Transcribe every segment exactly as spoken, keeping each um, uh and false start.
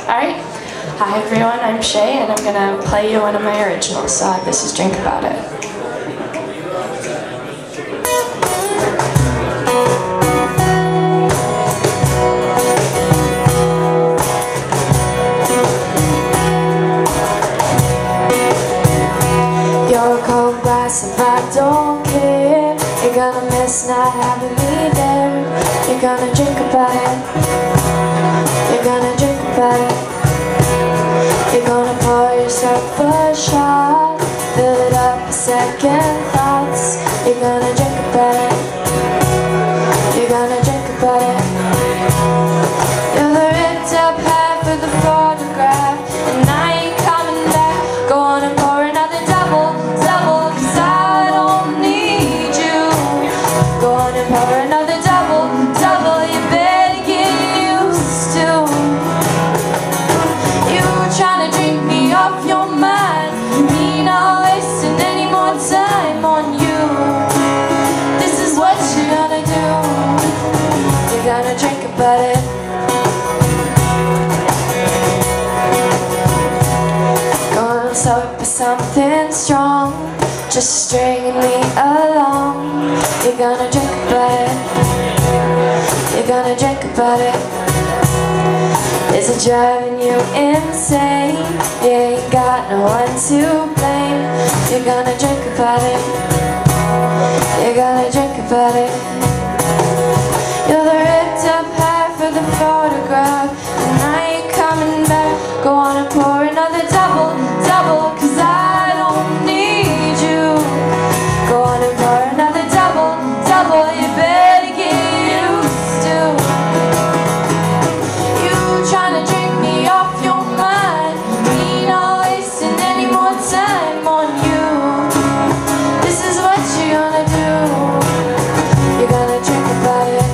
Alright. Hi everyone, I'm Shae and I'm gonna play you one of my originals. Uh, this is Drink About It. You're a cold glass and I don't care. You're gonna miss not having me there. You're gonna drink about it. You're gonna drink about it. You're gonna pour yourself a shot, fill it up with second thoughts. You're gonna drink about it. You're gonna drink about it. You're the ripped up half of the photograph, and I ain't coming back. Go on and pour another double, double, cause I don't need you. Go on and pour another double, double, you better get used to. You trying to drink me off your mind, me not wasting any more time on you. This is what you're gonna do. You're gonna drink about it. Gonna start with something strong, just stringing me along. You're gonna drink about it. You're gonna drink about it. Is it driving you insane? You ain't got no one to blame. You're gonna drink about it. You're gonna drink about it. You're the ripped up half of the photograph, and I ain't coming back. Go on and pour another double, double, cause I don't need you. Go on and pour another double, double, you better get used to. You trying to drink me off your mind, me not wasting any more time on you. This is what you're gonna do. You're gonna drink about it.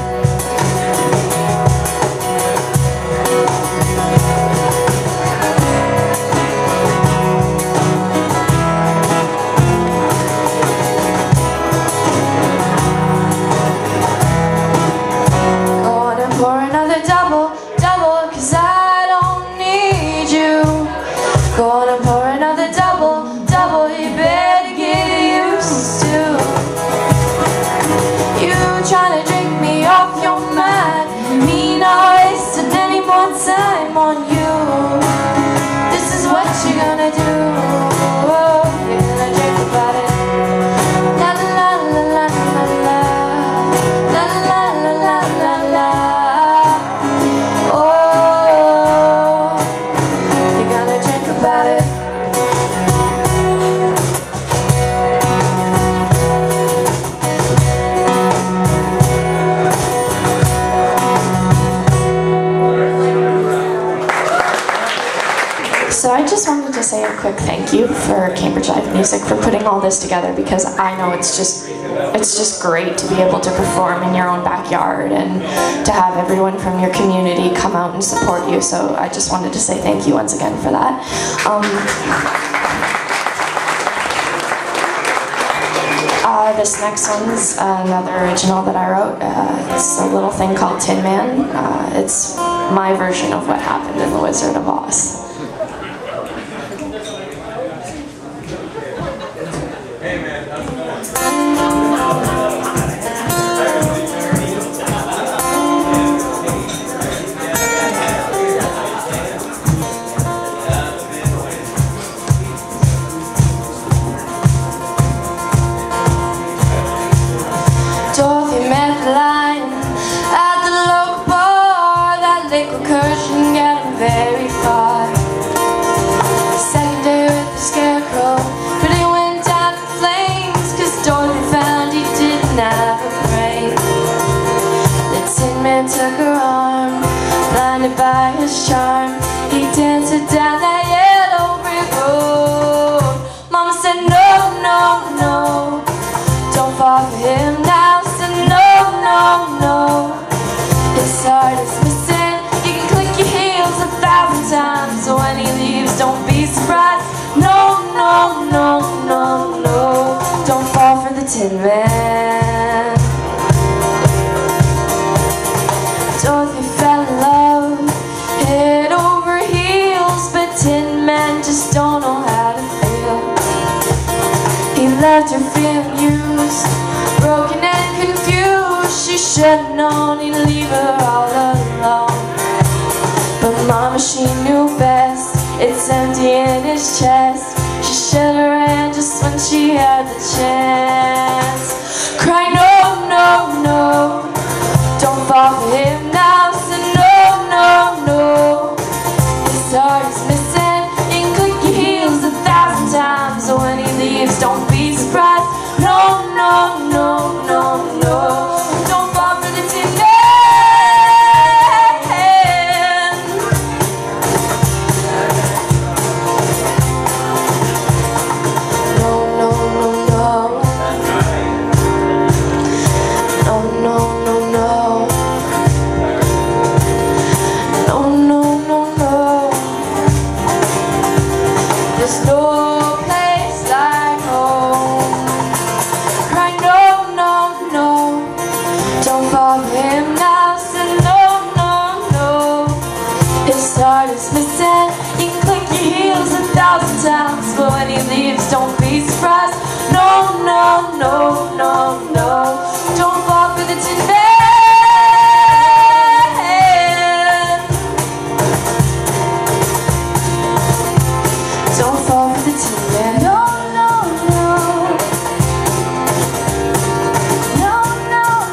Pour another double, double, cause I don't need you. Go on and pour another double, double, you better get used to. You trying to drink me off your mind, me not wasting any more time on you. This is what you're gonna do. You're gonna drink about it. La la la la la la. La la la la la la. About it. So I just wanted to say a quick thank you for Cambridge Live Music for putting all this together, because I know it's just it's just great to be able to perform in your own backyard and to have everyone from your community come out and support you. So I just wanted to say thank you once again for that. Um, uh, this next one's another original that I wrote. Uh, it's a little thing called Tin Man. Uh, it's my version of what happened in The Wizard of Oz. Hey man, how's it going? Dorothy met the lion at the local bar. That liquid courage didn't get him very far. The second day with the scarecrow, but he went down in flames, cause Dorothy found he didn't have a brain. The Tin Man took her arm, blinded by his charm. He danced her down that yellow brick road. Mama said no, no, no, don't fall for him now. No, no, no, his heart is missing. You can click your heels a thousand times, so when he leaves, don't be surprised. No, no, no, no, no, don't fall for the Tin Man. Dorothy fell in love, head over heels. his chest. She should have ran just when she had the chance. Cry no, no, no, don't fall for him now. Say no, no, no, his heart is missing. You can click your heels a thousand times, so when he leaves, don't be surprised. No, no, no, no, no, don't fall for the tin man. No, no, no, no, no, no, no, no, no, no, no, no. There's no place like home. Cry no, no, no, don't fall for him now. Say no, no, no, his heart is missing. You can click your heels a thousand times, but when he leaves, don't be surprised. No, no, no, no, no, don't fall for the tin man. Don't fall for the tin man. No, no, no, no, no,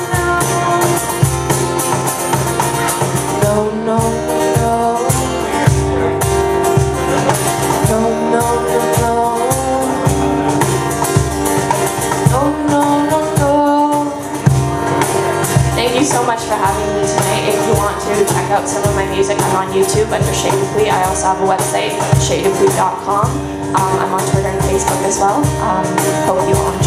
no, no, no, no, no, no, no, no, no, no, no. Thank you so much for having me tonight. If you want to check out some of my music, I'm on YouTube under Shae Dupuy. I also have a website, shae dupuy dot com. Um, I'm on Twitter and Facebook as well. Um, hope you all